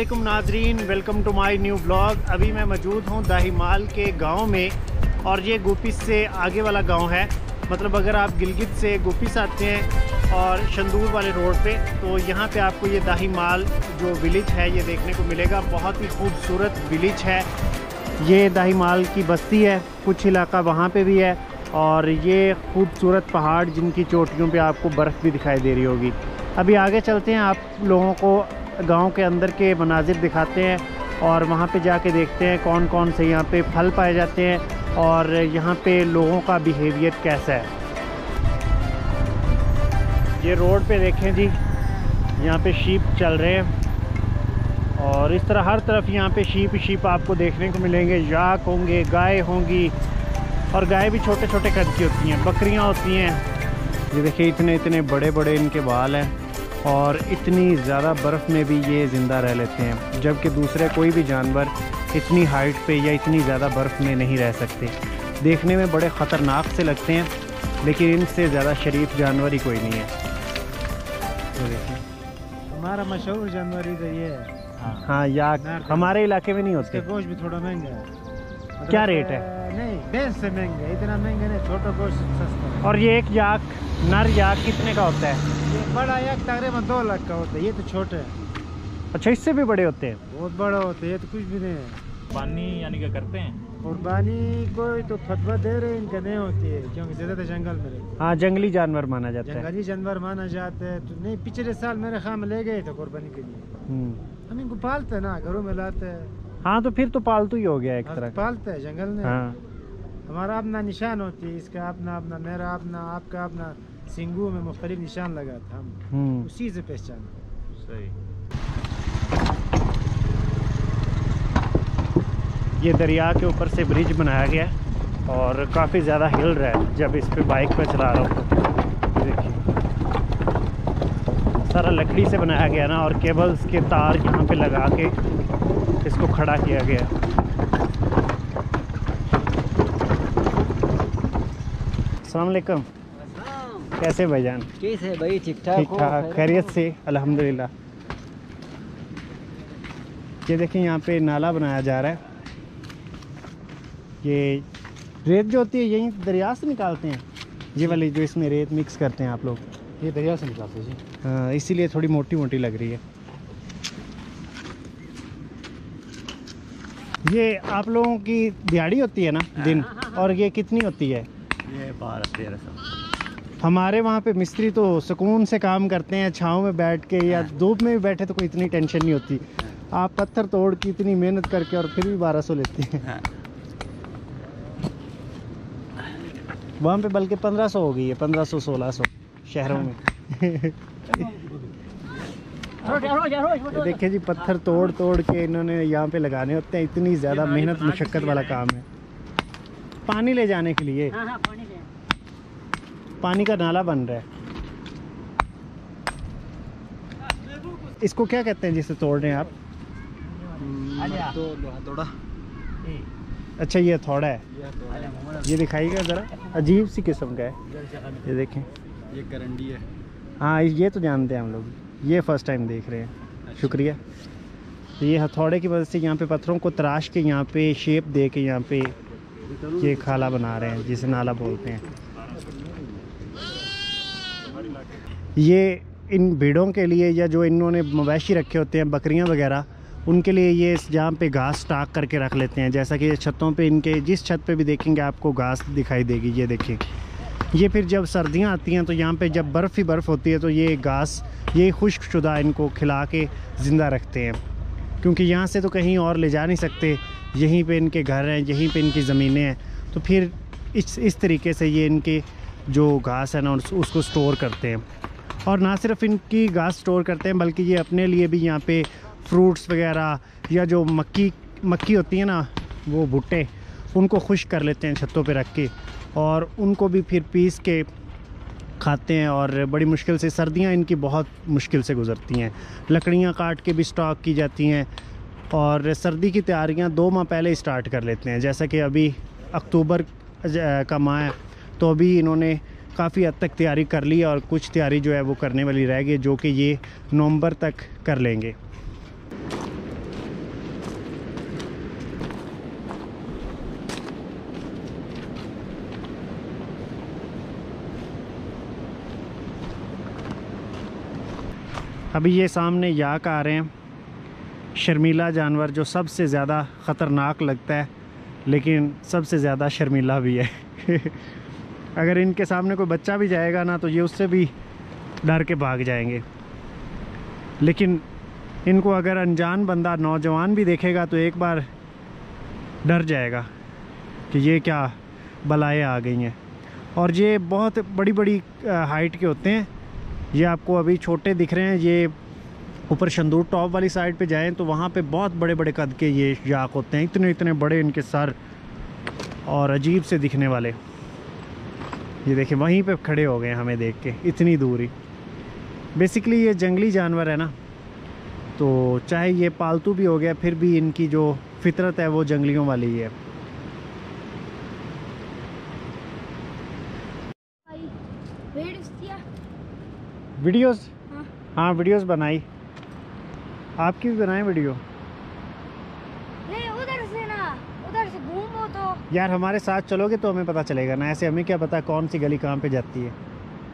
वालेकुम नाजरीन, welcome to my new blog. अभी मैं मौजूद हूँ दाहिमाल के गांव में और ये गोपिस से आगे वाला गांव है। मतलब अगर आप गिलगित से गोपिस आते हैं और शंदूर वाले रोड पे तो यहाँ पे आपको ये दाहिमाल जो विलेज है ये देखने को मिलेगा। बहुत ही खूबसूरत विलेज है ये। दाहिमाल की बस्ती है, कुछ इलाका वहाँ पे भी है और ये खूबसूरत पहाड़ जिनकी चोटियों पे आपको बर्फ़ भी दिखाई दे रही होगी। अभी आगे चलते हैं, आप लोगों को गांव के अंदर के मनाजिर दिखाते हैं और वहाँ पे जाके देखते हैं कौन कौन से यहाँ पे फल पाए जाते हैं और यहाँ पे लोगों का बिहेवियर कैसा है। ये रोड पे देखें जी, यहाँ पे शीप चल रहे हैं और इस तरह हर तरफ यहाँ पे शीप आपको देखने को मिलेंगे। याक होंगे, गाय होंगी और गाय भी छोटे छोटे कद की होती हैं, बकरियाँ होती हैं। ये देखिए इतने इतने बड़े बड़े इनके बाल हैं और इतनी ज़्यादा बर्फ़ में भी ये ज़िंदा रह लेते हैं, जबकि दूसरे कोई भी जानवर इतनी हाइट पे या इतनी ज़्यादा बर्फ़ में नहीं रह सकते। देखने में बड़े ख़तरनाक से लगते हैं लेकिन इनसे ज़्यादा शरीफ जानवर ही कोई नहीं है। तो देखिए हमारा मशहूर जानवर इधर ये है। हाँ, याक हमारे इलाके में नहीं होते। गोश्त भी थोड़ा महंगा है। क्या रेट है? नहीं, भैंस से महंगा है, इतना महंगा नहीं, छोटा गोश्त सस्ता है। और ये एक याक, नर याक कितने का होता है? ये बड़ा याक तकरीबन 2 लाख का होता है, ये तो छोटे है। अच्छा, इससे भी बड़े होते हैं? बहुत बड़ा होता है, ये तो कुछ भी नहीं है। कुर्बानी यानी क्या करते हैं? कुर्बानी कोई तो फतवा दे रहे, इनका नहीं होती है क्योंकि ज़्यादातर जंगल में रहते हैं। हाँ, जंगली जानवर माना जाता है। जंगली जानवर माना जाता है तो नहीं। पिछले साल मेरे ख्याल में ले गए थे कुर्बानी के लिए। हम इनको पालते हैं ना, घरों में लाते हैं। हाँ, तो फिर तो पालतू ही हो गया एक तरह। पालते हैं जंगल में। हाँ। हमारा अपना निशान होती है, इसका अपना अपना, मेरा अपना, आपका अपना। सिंगू में मुख्तलिफ निशान लगा था, हम उसी से पहचान। सही। ये दरिया के ऊपर से ब्रिज बनाया गया है और काफ़ी ज़्यादा हिल रहा है जब इस पे बाइक पे चला रहा हूँ तो। देखिए सारा लकड़ी से बनाया गया ना और केबल्स के तार यहाँ पे लगा के इसको खड़ा किया गया है। अस्सलाम वालेकुम। कैसे भाईजान? कैसे भाई? ठीक ठाक। ठीक ठाक, खैरियत से, अल्हम्दुलिल्लाह। ये देखिए यहाँ पे नाला बनाया जा रहा है। ये रेत जो होती है यहीं दरिया से निकालते हैं, ये वाली जो इसमें रेत मिक्स करते हैं आप लोग? ये दरिया से निकालते हैं जी। हाँ, इसीलिए थोड़ी मोटी मोटी लग रही है। ये आप लोगों की दिहाड़ी होती है ना दिन, और ये कितनी होती है? ये 12-1300। हमारे वहाँ पे मिस्त्री तो सुकून से काम करते हैं, छाँव में बैठ के या धूप में भी बैठे तो कोई इतनी टेंशन नहीं होती। आप पत्थर तोड़ के इतनी मेहनत करके और फिर भी 1200 लेते हैं। वहाँ पे बल्कि 1500 हो गई है, 1500-1600 शहरों में। देखिए जी, पत्थर तोड़ तोड़ के इन्होंने यहाँ पे लगाने होते हैं। इतनी ज़्यादा मेहनत मुशक्क़त वाला काम है। पानी ले जाने के लिए पानी का नाला बन रहा है। इसको क्या कहते हैं जिसे तोड़ रहे हैं आप? थोड़ा। अच्छा, ये थोड़ा है। ये दिखाइएगा ज़रा, अजीब सी किस्म का है। ये देखें, ये करंडी है। हाँ, ये तो जानते हैं हम लोग, ये फ़र्स्ट टाइम देख रहे हैं। शुक्रिया। तो ये हथौड़े की वजह से यहाँ पे पत्थरों को तराश के यहाँ पे शेप दे के यहाँ पे ये खाला बना रहे हैं जिसे नाला बोलते हैं। ये इन भेड़ों के लिए या जो इन्होंने मवेशी रखे होते हैं, बकरियां वगैरह, उनके लिए ये जहाँ पे घास स्टॉक करके रख लेते हैं। जैसा कि छतों पे, इनके जिस छत पे भी देखेंगे आपको घास दिखाई देगी। ये देखिए, ये फिर जब सर्दियाँ आती हैं तो यहाँ पे जब बर्फ़ ही बर्फ़ होती है तो ये घास, ये खुश्कशुदा इनको खिला के ज़िंदा रखते हैं, क्योंकि यहाँ से तो कहीं और ले जा नहीं सकते। यहीं पे इनके घर हैं, यहीं पे इनकी ज़मीनें हैं, तो फिर इस तरीके से ये इनके जो घास है ना उसको स्टोर करते हैं। और ना सिर्फ इनकी घास स्टोर करते हैं बल्कि ये अपने लिए भी यहाँ पे फ्रूट्स वगैरह या जो मक्की होती है ना, वो भुट्टे, उनको खुश्क कर लेते हैं छतों पे रख के और उनको भी फिर पीस के खाते हैं। और बड़ी मुश्किल से, सर्दियाँ इनकी बहुत मुश्किल से गुज़रती हैं। लकड़ियाँ काट के भी स्टॉक की जाती हैं और सर्दी की तैयारियाँ 2 माह पहले स्टार्ट कर लेते हैं। जैसा कि अभी अक्टूबर का माह है तो अभी इन्होंने काफ़ी हद तक तैयारी कर ली और कुछ तैयारी जो है वो करने वाली रह गई, जो कि ये नवंबर तक कर लेंगे। अभी ये सामने याक आ रहे हैं, शर्मीला जानवर जो सबसे ज़्यादा ख़तरनाक लगता है लेकिन सबसे ज़्यादा शर्मीला भी है। अगर इनके सामने कोई बच्चा भी जाएगा ना तो ये उससे भी डर के भाग जाएंगे, लेकिन इनको अगर अनजान बंदा नौजवान भी देखेगा तो एक बार डर जाएगा कि ये क्या बलाएँ आ गई हैं। और ये बहुत बड़ी बड़ी हाइट के होते हैं। ये आपको अभी छोटे दिख रहे हैं, ये ऊपर शंदूर टॉप वाली साइड पे जाएं तो वहाँ पे बहुत बड़े बड़े कद के ये याक होते हैं, इतने इतने बड़े इनके सर और अजीब से दिखने वाले। ये देखिए वहीं पे खड़े हो गए हमें देख के, इतनी दूरी। बेसिकली ये जंगली जानवर है ना, तो चाहे ये पालतू भी हो गया फिर भी इनकी जो फितरत है वो जंगलियों वाली ही है। वीडियोस? हाँ वीडियोस बनाई, आपकी भी बनाए वीडियो। नहीं उधर से ना, उधर से घूमो तो। यार हमारे साथ चलोगे तो हमें पता चलेगा ना, ऐसे हमें क्या पता कौन सी गली कहाँ पे जाती है।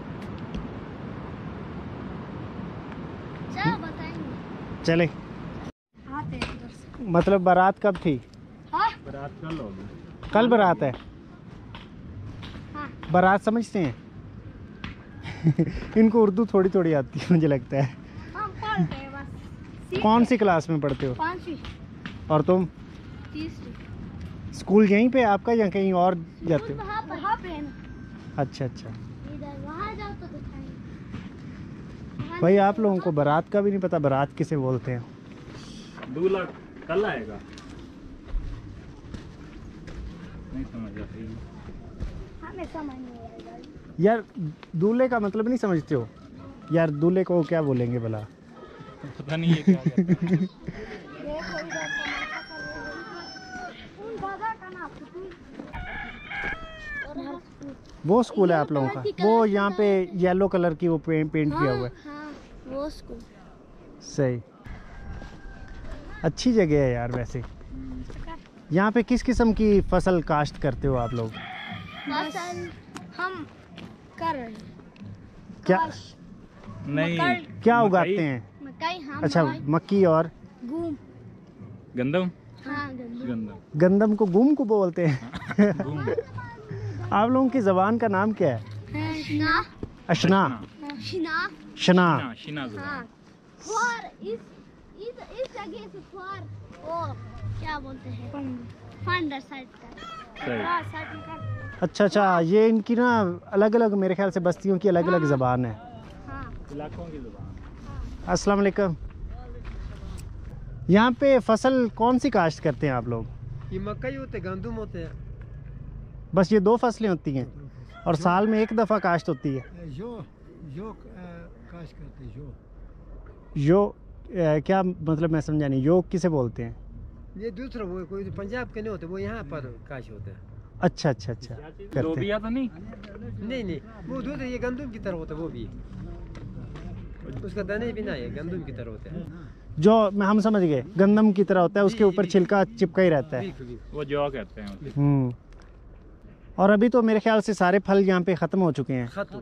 चलो बताएंगे। चले। आते हैं उधर से। मतलब बारात कब थी? हाँ? बारात कल होगी। कल बारात है? हाँ। बारात समझते हैं? इनको उर्दू थोड़ी थोड़ी आती है मुझे लगता है। हम पढ़ते हैं बस। कौन सी क्लास में पढ़ते हो? 5वीं। और तुम? 3री। स्कूल यहीं पे आपका या कहीं और जाते हो? वहाँ पे है ना। अच्छा अच्छा। इधर वहाँ जाओ तो दिखाएंगे। भाई आप लोगों को बारात का भी नहीं पता, बारात किसे बोलते हैं? दूल्हा कल आएगा। नहीं समझ आती। हमें समझ नहीं आएगा। यार दूल्हे का मतलब नहीं समझते हो? यार दूल्हे को क्या बोलेंगे भला? पता नहीं है क्या कहते हैं। देखो इधर तमाशा कर रहे हैं। उन दादा का नाम और वो स्कूल है आप लोगों का? वो यहाँ पे येलो कलर की वो पेंट किया हुआ है। हाँ वो स्कूल। सही, अच्छी जगह है यार। वैसे यहाँ पे किस किस्म की फसल काश्त करते हो आप लोग? फसल हम कर रहे हैं। क्या नहीं, क्या उगाते हैं? मकई। हम अच्छा मक्की और गूम। गंदम। हाँ गंदम। गंदम। गंदम को गुम को बोलते हैं। घूम। आप लोगों की जबान का नाम क्या है? शिना। अशना? शिना। शना? शिना जुबान। हाँ। और इस जगह से फॉर वो क्या बोलते हैं? फंडर साइड का। सही। हाँ साइड में कर। अच्छा अच्छा, ये इनकी ना अलग अलग, मेरे ख्याल से बस्तियों की अलग अलग ज़बान है। हाँ। इलाकों की जुबान। अस्सलाम वालेकुम। यहाँ पे फसल कौन सी काश्त करते हैं आप लोग? ये मकई होते, गंदम होते हैं। बस ये 2 फसलें होती हैं और साल में एक दफ़ा काश्त होती है? जो काश करते जो। क्या मतलब, मैं समझा नहीं। योग किसे बोलते हैं? ये दूसरा वो कोई पंजाब के नहीं होते, वो यहाँ पर काश होते हैं। अच्छा अच्छा अच्छा, करते हैं। लोबिया तो नहीं? नहीं वो दूसरा ये गंदम की तरह होता है, वो भी उसका दाने भी ना है, गंदम की तरह होता है। जो हम समझ गए, गंदम की तरह होता है, उसके ऊपर छिलका चिपका ही रहता है। बिल्कुल। वो जौ कहते हैं उसे। और अभी तो मेरे ख्याल से सारे फल यहाँ पे ख़त्म हो चुके हैं। खत्म।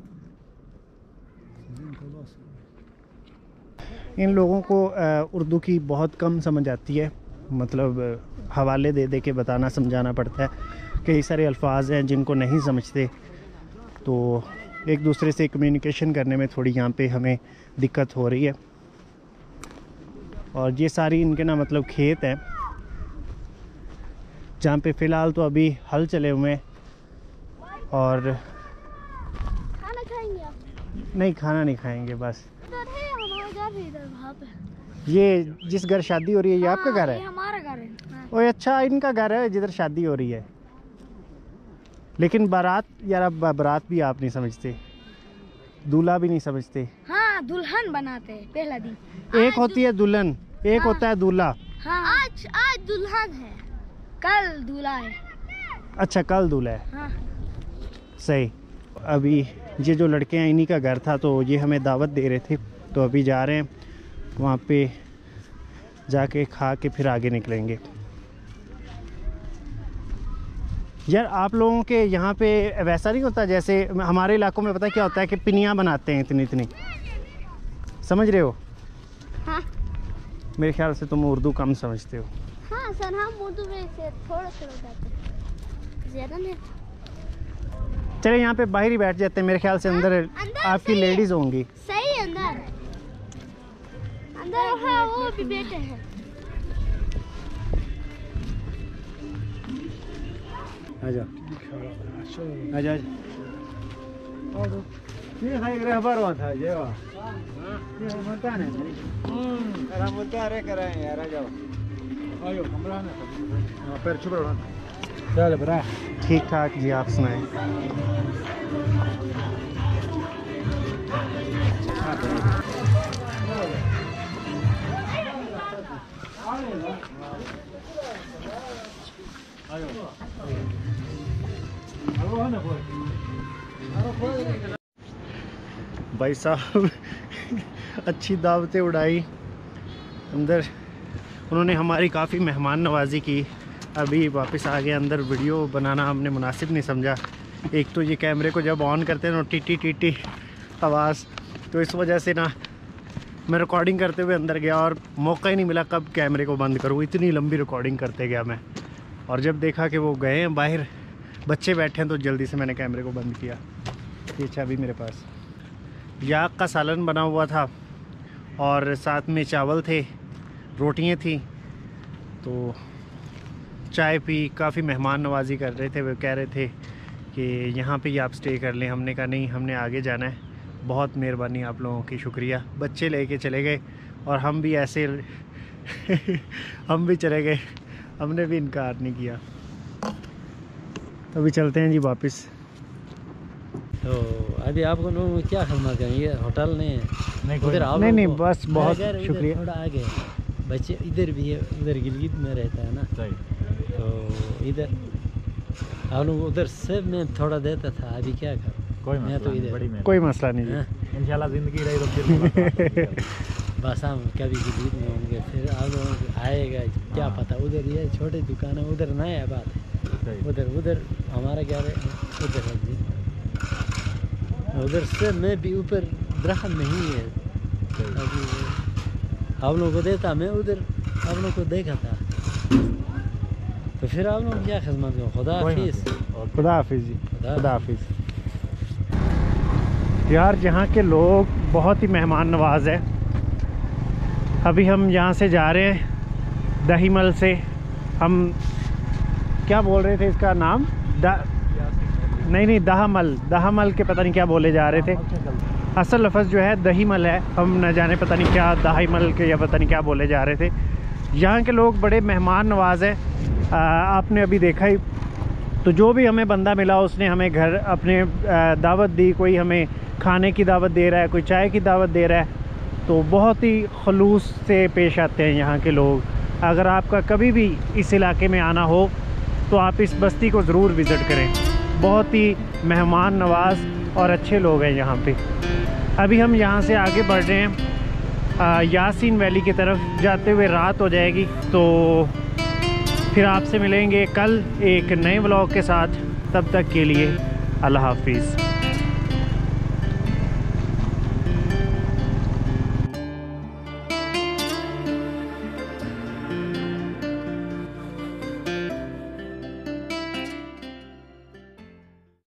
इन लोगों को उर्दू की बहुत कम समझ आती है, मतलब हवाले दे दे के बताना समझाना पड़ता है। कई सारे अल्फाज हैं जिनको नहीं समझते, तो एक दूसरे से कम्युनिकेशन करने में थोड़ी यहाँ पे हमें दिक्कत हो रही है। और ये सारी इनके ना मतलब खेत हैं जहाँ पे फ़िलहाल तो अभी हल चले हुए हैं। और खाना खाएंगे आप? नहीं, खाना नहीं खाएंगे। बस इधर है हमारा घर है, इधर वहाँ पे। ये जिस घर शादी हो रही है ये आपका घर ये है? हमारा घर है। हाँ। ओए अच्छा, इनका घर है जिधर शादी हो रही है। लेकिन बारात, यार अब बारात भी आप नहीं समझते, दूल्हा भी नहीं समझते। हाँ दुल्हन बनाते हैं पहला दिन। एक होती है दुल्हन, एक होता है दूल्हा। हाँ आज दुल्हन है, कल दूल्हा है। अच्छा कल दूल्हा है। हाँ। सही। अभी ये जो लड़के हैं इन्हीं का घर था, तो ये हमें दावत दे रहे थे, तो अभी जा रहे हैं वहाँ पे, जाके खा के फिर आगे निकलेंगे। यार आप लोगों के यहाँ पे वैसा नहीं होता जैसे हमारे इलाकों में? पता क्या होता है कि पिनियाँ बनाते हैं इतनी इतनी, समझ रहे हो? हाँ मेरे ख्याल से तुम उर्दू कम समझते हो। हाँ सर, हम उर्दू में से थोड़ा थोड़ा जाते हैं, ज़्यादा नहीं। चले यहाँ पे बाहर ही बैठ जाते हैं, मेरे ख्याल से अंदर आपकी लेडीज होंगी। सही अंदर अंदर हाँ, वो भी बैठे हैं। आजा आजा ये खाई करे हबार हुआ था जेवा ये मत आने मत आ रहे कराएं यार। आ जाओ आयो कमरा में पैर छुप रहा चल बरा। ठीक ठाक जी, आप सुनाएं? भाई साहब अच्छी दावतें उड़ाई अंदर, उन्होंने हमारी काफ़ी मेहमान नवाजी की। अभी वापस आ गए अंदर। वीडियो बनाना हमने मुनासिब नहीं समझा। एक तो ये कैमरे को जब ऑन करते हैं ना टीटी टीटी आवाज़, तो इस वजह से ना मैं रिकॉर्डिंग करते हुए अंदर गया और मौका ही नहीं मिला कब कैमरे को बंद करूँ। इतनी लंबी रिकॉर्डिंग करते गया मैं, और जब देखा कि वो गए हैं बाहर, बच्चे बैठे हैं, तो जल्दी से मैंने कैमरे को बंद किया। ये चाबी मेरे पास। याक का सालन बना हुआ था और साथ में चावल थे, रोटियां थी, तो चाय पी। काफ़ी मेहमान नवाजी कर रहे थे। वो कह रहे थे कि यहाँ पे ही आप स्टे कर लें। हमने कहा नहीं, हमने आगे जाना है। बहुत मेहरबानी आप लोगों की, शुक्रिया। बच्चे लेके चले गए और हम भी ऐसे हम भी चले गए, हमने भी इनकार नहीं किया। तो अभी चलते हैं जी वापस। तो अभी आपको क्या खदमत करें? ये होटल नहीं है, उधर आप नहीं बस बहुत शुक्रिया। थोड़ा आगे बच्चे इधर भी है, उधर गिलगित में रहता है ना, तो इधर आप लोग उधर से मैं थोड़ा देता था। अभी क्या करूँ, मैं तो इधर कोई मसला नहीं है, इंशाल्लाह जिंदगी रही तो बस हम कभी गिलगित में होंगे, फिर आप लोगों को आएगा क्या पता। उधर ये छोटे दुकान है, उधर नया बात है। उधर हमारा क्या है, उधर है जी। उधर से मैं भी ऊपर दरख्त नहीं है, अभी आप लोगों को देता मैं, उधर आप लोगों को देखा था। तो फिर आप लोग क्या खिदमत करो। खुदा हाफिज़। खुदा हाफिज़ जी, खुदा हाफिज़। यार यहाँ के लोग बहुत ही मेहमान नवाज है। अभी हम यहाँ से जा रहे हैं दहीमल से। हम क्या बोल रहे थे इसका नाम? नहीं दहामल के पता नहीं क्या बोले जा रहे थे। असल लफ्ज़ जो है दहीमल है, हम न जाने पता नहीं क्या दहीमल के या पता नहीं क्या बोले जा रहे थे। यहाँ के लोग बड़े मेहमान नवाज है। आपने अभी देखा ही, तो जो भी हमें बंदा मिला उसने हमें घर अपने दावत दी। कोई हमें खाने की दावत दे रहा है, कोई चाय की दावत दे रहा है। तो बहुत ही खलूस से पेश आते हैं यहाँ के लोग। अगर आपका कभी भी इस इलाके में आना हो तो आप इस बस्ती को ज़रूर विज़िट करें। बहुत ही मेहमान नवाज और अच्छे लोग हैं यहाँ पे। अभी हम यहाँ से आगे बढ़ रहे हैं यासीन वैली की तरफ। जाते हुए रात हो जाएगी, तो फिर आपसे मिलेंगे कल एक नए व्लॉग के साथ। तब तक के लिए अल्लाह हाफिज़।